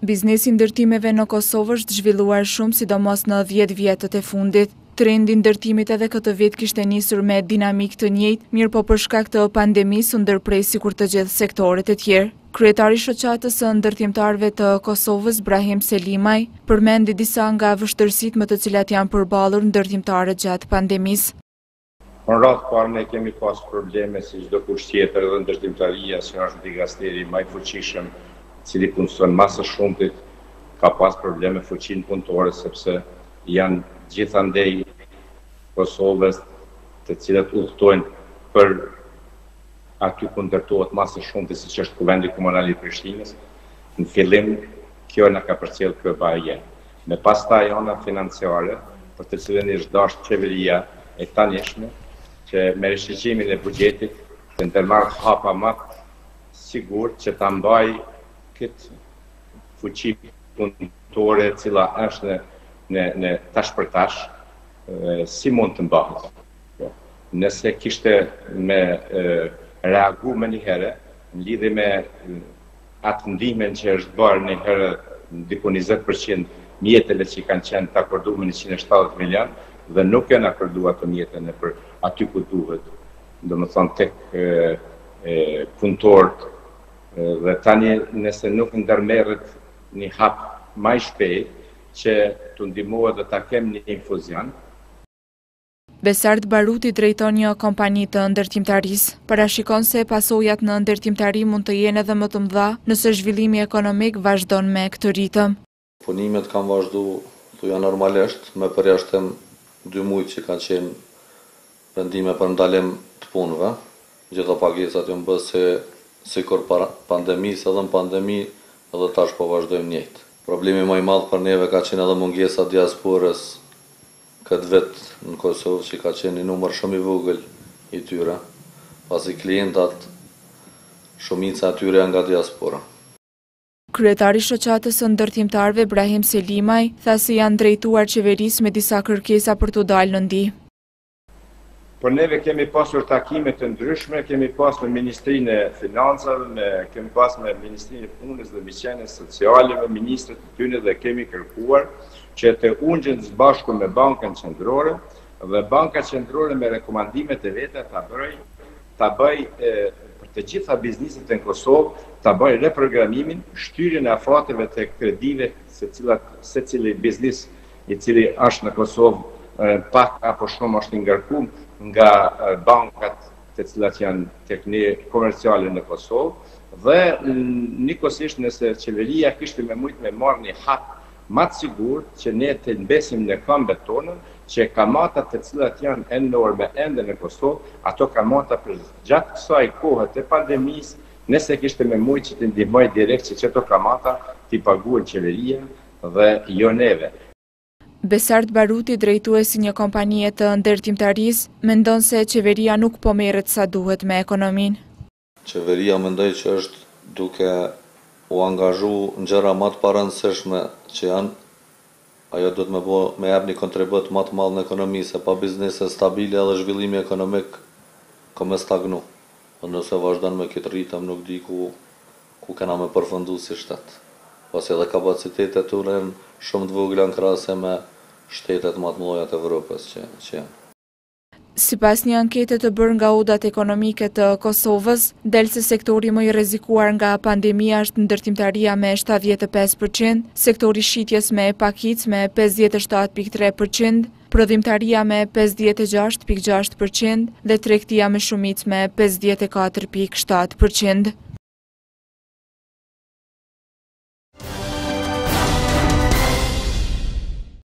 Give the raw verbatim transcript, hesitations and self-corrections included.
Biznesi ndërtimeve në Kosovë është zhvilluar shumë, sidomos në dhjetë vjetët e fundit. Trendi ndërtimit edhe këtë vit kishte nisur me dinamik të njëjtë, mirë po për shkak të pandemisë u ndërpresi sikur të gjithë sektorët e tjerë. Kryetari i shoqatës së ndërtimtarëve të Kosovës, Brahim Selimaj, përmendi disa nga vështirësitë me të cilat janë përballur ndërtimtarët gjatë pandemisë. Në radhë parë ne kemi pas probleme si çdo kush tjetër, edhe ndërtimtaria që është digasteri më i fuqishëm, cili punëson më së shumtit, ka pas probleme fuqinë punëtore sepse janë gjithandej Kosovës të cilat udhtojnë për aty ku ndërtohet më së shumti, siç është Kuvendi Komunal i Prishtinës. Në fillim kjo na ka përcjell kjo baje. Me pastaj ona financiare, për të cilën është dashur qeveria e tanishme, që me rishqeqimin e buxhetit të ndërmarrë hapa më sigurt që ta mbaj këtë fuqi punëtore e cila është në, në, në tash për tash, e, si mund të mbahet. Nëse kishte me e, reagu me një herë, në lidhje me atë ndihmen që është bërë një herë diku njëzet përqind mjetëve që kanë qenë të akordu me njëqind e shtatëdhjetë milion, dhe nuk janë akordu ato mjetën e për aty ku duhet, do më thonë tek e, e, punëtorët, dhe tani nëse nuk ndërmerret një hap më i shpejt që të ndihmohet dhe ta kem një infuzion. Besart Baruti drejton një kompani të ndërtimtarisë. Parashikon se pasojat në ndërtimtari mund të jenë edhe më të mëdha nëse zhvillimi ekonomik vazhdon me këtë ritëm. Punimet kanë vazhdu thuja normalisht, me përjashtem dy muaj që kanë qenë vendime për ndalim të punëve. Gjitha pagesat janë bërë se sikur para pandemisë, edhe në pandemi edhe tash po vazhdojmë njëjtë. Problemi më i madh për neve ka qenë edhe mungesa diasporës këtë vit në Kosovë, që ka qenë një numër shumë i vogël i tyre, pasi klientat shumica e tyre janë nga diaspora. Kryetari i shoqatës së ndërtimtarëve Brahim Selimaj tha se janë drejtuar qeverisë me disa kërkesa për të dalë në ndihmë. Por neve kemi pasur takime të ndryshme, kemi pas me Ministrinë e Financave, me, kemi pas me Ministrinë e Punës dhe Mbështetjes Sociale, me ministrët e tyre dhe kemi kërkuar që të ungjen së bashku me Bankën Qendrore dhe Banka Qendrore me rekomandimet e veta ta bëj ta bëj e, për të gjitha bizneset në Kosovë, ta bëj reprogramimin, shtyrjen e afateve të kredive secili biznes i cili është në Kosovë pak apo shumë është i ngarkuar nga bankat të cilat janë tek ne komerciale në Kosovë dhe njëkohësisht nëse qeveria kishte me mujt me marrë një hap më të sigurt që ne të mbesim në këmbët tona, që kamatat të cilat janë enorme ende në Kosovë, ato kamata për gjatë kësaj kohe të pandemisë, nëse kishte me mujt që të ndihmoj direkt që çeto kamata t'i paguajë qeveria dhe jo neve. Besart Baruti, drejtuesi një kompanie të ndërtimtarisë, mendon se qeveria nuk po merret sa duhet me ekonominë. Qeveria mendoj që është duke u angazhu në gjëra më të parëndësishme që janë, ajo do të më bëjë me jap një kontribut më të madh në ekonomi, se pa biznese stabile edhe zhvillimi ekonomik ka me stagnu. Nëse vazhdon me këtë ritëm nuk di ku ku kena me përfundu si shtet. Pasi edhe kapacitetet tyre janë shumë të vogla në krahasim me shtetet më të mëdha të Evropës që, që janë. Sipas një ankete të bërë nga Odat Ekonomike të Kosovës, del se sektori më i rrezikuar nga pandemia është ndërtimtaria me shtatëdhjetë e pesë përqind, sektori shitjes me pakic me pesëdhjetë e shtatë pikë tre përqind, prodhimtaria me pesëdhjetë e gjashtë pikë gjashtë përqind dhe tregtia me shumicë me pesëdhjetë e katër pikë shtatë përqind.